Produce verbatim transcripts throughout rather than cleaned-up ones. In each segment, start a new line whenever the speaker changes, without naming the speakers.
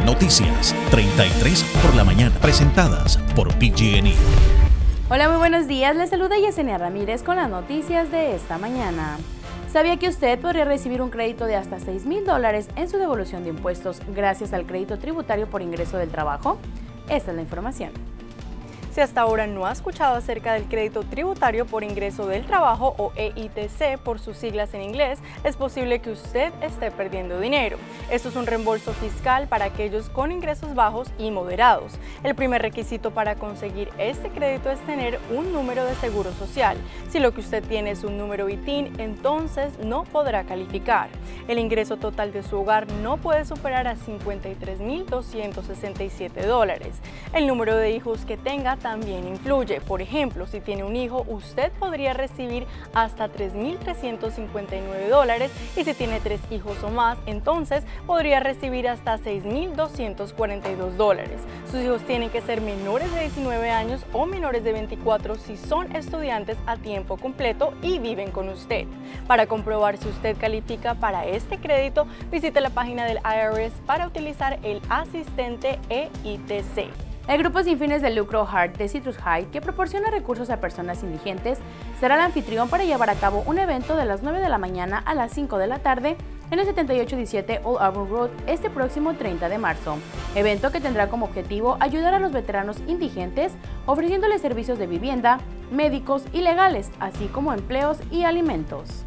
Noticias treinta y tres por la mañana, presentadas por P G and E.
Hola, muy buenos días. Les saluda Yesenia Ramírez con las noticias de esta mañana. ¿Sabía que usted podría recibir un crédito de hasta seis mil dólares en su devolución de impuestos gracias al crédito tributario por ingreso del trabajo? Esta es la información.
Si hasta ahora no ha escuchado acerca del crédito tributario por ingreso del trabajo o E I T C por sus siglas en inglés, es posible que usted esté perdiendo dinero. Esto es un reembolso fiscal para aquellos con ingresos bajos y moderados. El primer requisito para conseguir este crédito es tener un número de seguro social. Si lo que usted tiene es un número I T I N, entonces no podrá calificar. El ingreso total de su hogar no puede superar a cincuenta y tres mil doscientos sesenta y siete dólares. El número de hijos que tenga también influye. Por ejemplo, si tiene un hijo, usted podría recibir hasta tres mil trescientos cincuenta y nueve dólares y si tiene tres hijos o más, entonces podría recibir hasta seis mil doscientos cuarenta y dos dólares. Sus hijos tienen que ser menores de diecinueve años o menores de veinticuatro si son estudiantes a tiempo completo y viven con usted. Para comprobar si usted califica para este crédito, visite la página del I R S para utilizar el asistente E I T C.
El grupo sin fines de lucro Heart de Citrus Heights, que proporciona recursos a personas indigentes, será el anfitrión para llevar a cabo un evento de las nueve de la mañana a las cinco de la tarde en el setenta y ocho diecisiete Old Auburn Road este próximo treinta de marzo. Evento que tendrá como objetivo ayudar a los veteranos indigentes, ofreciéndoles servicios de vivienda, médicos y legales, así como empleos y alimentos.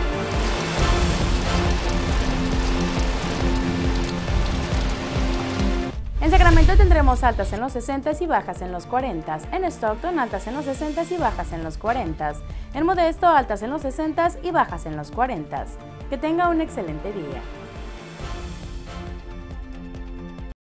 En Sacramento tendremos altas en los sesenta y bajas en los cuarenta. En Stockton, altas en los sesenta y bajas en los cuarenta. En Modesto, altas en los sesenta y bajas en los cuarenta. Que tenga un excelente día.